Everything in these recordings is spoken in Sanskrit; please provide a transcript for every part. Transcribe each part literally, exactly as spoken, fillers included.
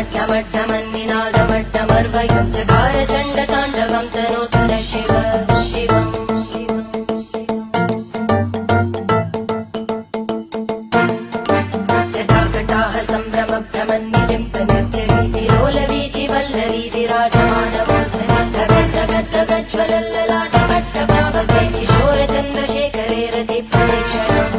मट्टमट्टमन्निनादमट्टमर्वयं चकार चण्डताण्डवं तनोतु न शिव शिवम् जटाकटाः सम्भ्रमभ्रमन्निलिम्पनिर्जरी विलोलवीचिवल्लरी विराजमानमूर्धनि धगद्धगद्धगज्ज्वलल्ललाटपट्टभावके किशोरचन्द्रशेखरे रतिप्रदक्षिणम्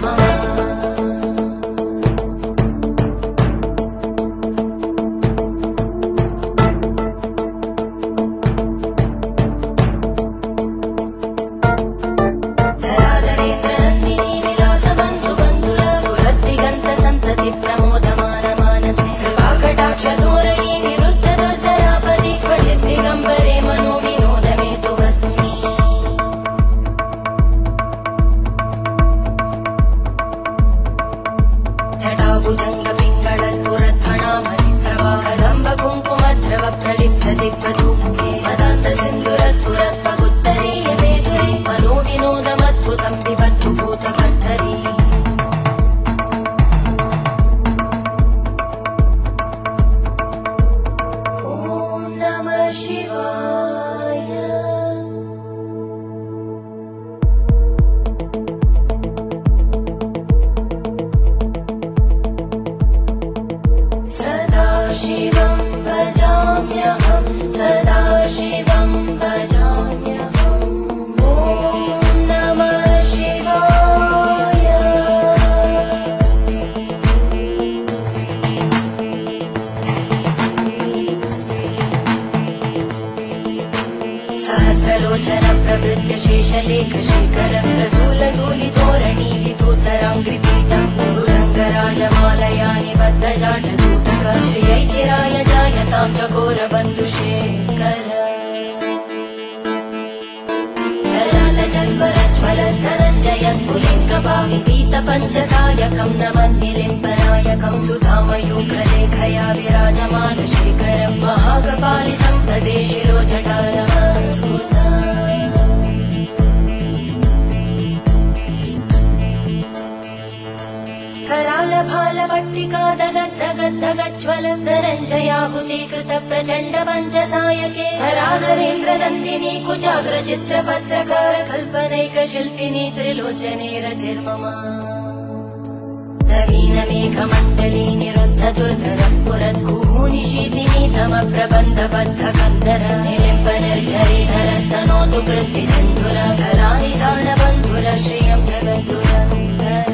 शिवं भजाम्यहं सदा शिवं भजाम्यहम् ॐ नमः शिवाय सहस्रलोचन प्रभृत्य शेषलेखशेखर प्रसूलधूलितोरणि विदूसराङ्घ्रिपीठं भुजङ्गराजमालया निबद्धजाटजूटक श्रियै चिराय जायतां चकोरबन्धुशेखर ललाटजल्परज्वलद्धनञ्जय स्फुलिङ्गभाविपीतपञ्चसायकं नमन्निलिम्पनायकं सुधामयूखलेखया विराजमानशेखरं महाकपालि सम्पदे शिरोजटा नमस्कुता करालभालभट्टिका दगद्धगद्धगज्ज्वलद्धनञ्जयाहुतीकृत प्रचण्ड पञ्चसायके हराधरेन्द्रनन्दिनी कुचाग्रचित्रपत्रकार कल्पनैकशिल्पिनी त्रिलोचने रतिर्मम नवीनमेघमण्डली निरुद्धदुर्गरस्फुरद्गूनिशीतिनी तमप्रबन्धबद्धकन्दर निलिम्पनिर्झरीधरस्तनोतु कृत्तिसिन्धुर धरानिधानबन्धुर श्रियं जगद्गुरन्दर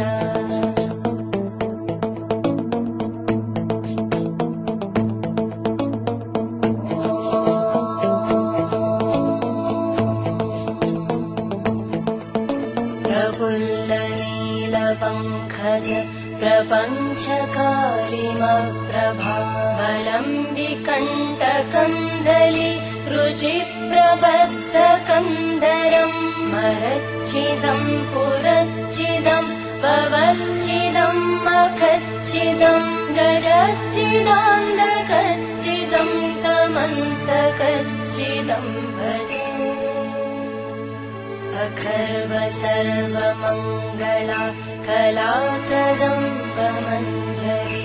प्रफुल्लनीलपङ्कज प्रपञ्चकालिमप्रभावलम्बिकण्टकन्दली रुचिप्रबद्धकन्दरं स्मरच्चिदं पुरच्चिदं भवच्चिदं मखच्चिदं गजच्चिदान्धकच्चिदं तमन्तकच्चिदं भजे अखर्व सर्वमङ्गला कलाकदम्बमञ्जरी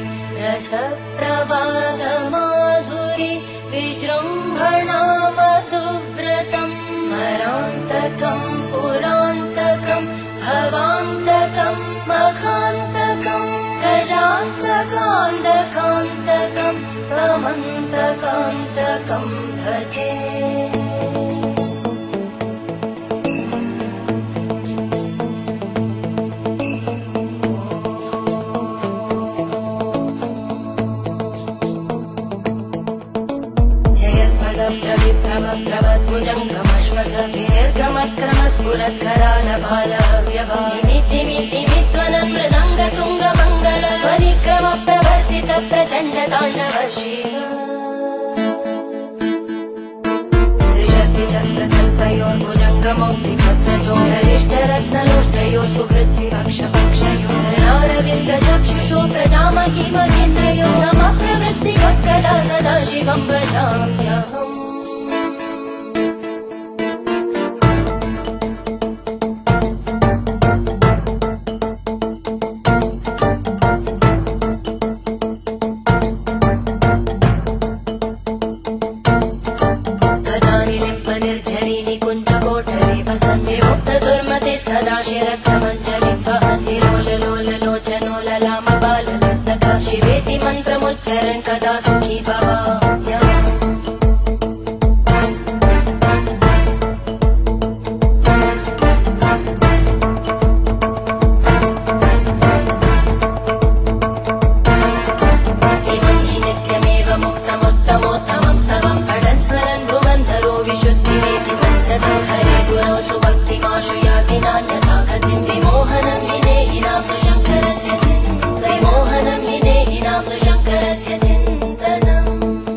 रसप्रवाहमाधुरी विजृम्भणा मधुव्रतं स्मरान्तकं पुरान्तकं भवान्तकं मखान्तकं गजान्तकान्तकान्तकं तमन्तकान्तकं भजे प्रभद्भुजङ्गमश्वस विनिर्गमक्रमस्फुरत्करालभालव्यवामितिमितिमित्वनमृदङ्गतुङ्गमङ्गल परिक्रम प्रवर्तित प्रचण्डताण्डव शिव त्रिशक्तिचक्रकल्पयोर्भुजङ्गमौक्तिकस्रजोगरिष्ठरत्नलोष्टयोः सुहृद्विपक्षपक्षयोः धरणारविन्दचक्षुषो प्रजामहि महेन्द्रयोः समप्रवृत्तिवक्कदा सदा शिवं भजाम्यहम् शिरस्तमञ्जलिं वहन्ति लोल लोल लोचनो ललाम बालरत्नका शिवेति मन्त्रमुच्चरन् कदा सुखी भवाम्यहम् हरे गुरौ सुभक्तिमाशु याति नान्यथा गतिं विमोहनं हि देहिनां सुशङ्करस्य चिन्तनं विमोहनं हि देहिनां सुशङ्करस्य चिन्तनम्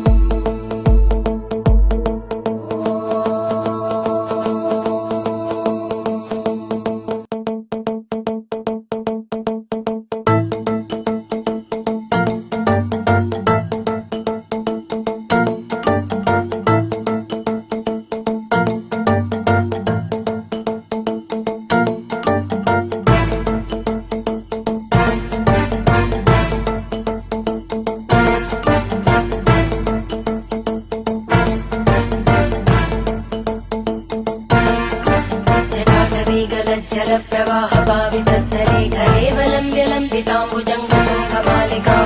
प्रवाह पावितस्तरे घरेवलम्ब्य लम्बिताम्बुजङ्गतुङ्गमालिकां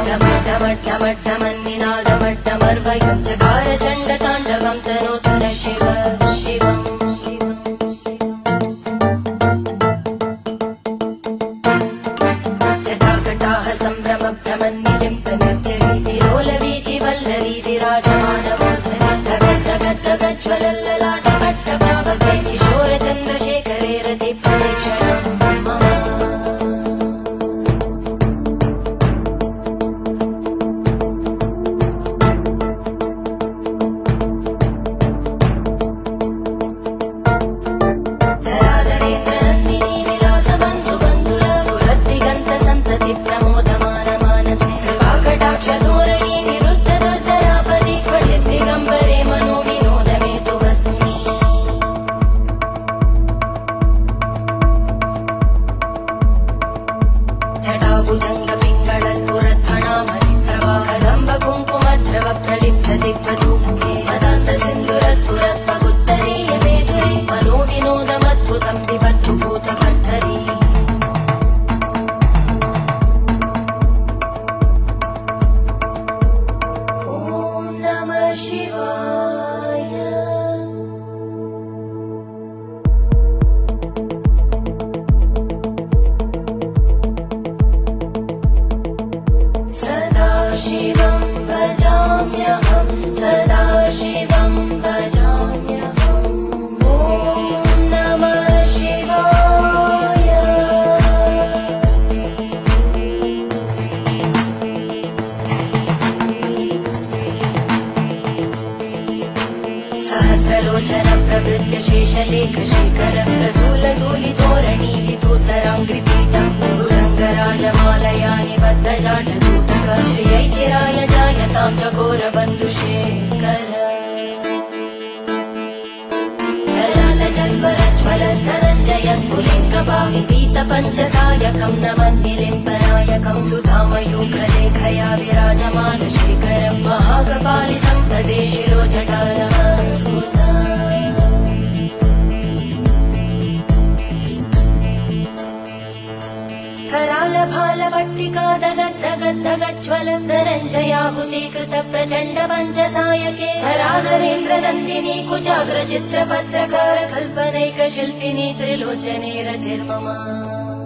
ढमड्ढमड्ढमड्ढमन्निनादमड्ढमर्वयं चकार चण्डताण्डवं तनोतु न शिव शिवम् जटाकटाः सम्भ्रम भ्रमन्निलिम्ब निर्जरी विलोलवीचि वल्लरी विराजमानमूर्धनि धगद्धगद्धगज्ज्वलल्ललाटपट्टभावके किशोरचन्द्रशेखरे रति प्रदक्षिणम् धराधरेन्द्रनन्दिनी विलासबन्धुबन्धुरा स्फुरद्दिगन्तसन्तति प्रमोदमानमानसे कृपाकटाक्षतोरणी निरुद्ध दुर्धरापदि क्वचित् दिगम्बरे मनो विनोदमेतु वस्तुनि जटाभुजङ्गपिङ्गळस्फुरद्फणामणिप्रवाहदम्ब कुङ्कुमद्रव प्रलिप्तदिग्वधूमुखे मदान्तसिन्धुरस्फुरद्भगुत्तरीय मेदुरे मनो विनोदमद्भुतं विबद्धु भूतकर्धरी ॐ नमः शिवाय सदा शिवं भजाम्यहं सदा शिवं भजाम्यहम् ॐ नमः शिवाय सहस्रलोचन प्रभृत्य शेषलेख शेखर प्रसूलधूलितोरणी विदूसराङ्घ्रिपीठं भुजङ्गराजमालया निबद्धजाटजूटक श्रियै चिराय जायतां चकोरबन्धुशेखर ललाटजल्वरज्वलद्धनञ्जय स्फुलिङ्गभाविपीतपञ्चसायकं नमन्निलिम्बनायकं सुधामयूखलेखया विराजमानशेखरं महाकपालि सम्पदे शिरोजटानमस्कुता करालभालवट्टिका दगद्धगद्धगज्ज्वलद्धनञ्जयाहुतीकृत प्रचण्ड पञ्चसायके हराधरेन्द्रनन्दिनी कुचाग्रचित्रपत्रकार कल्पनैकशिल्पिनी त्रिलोचने रतिर्मम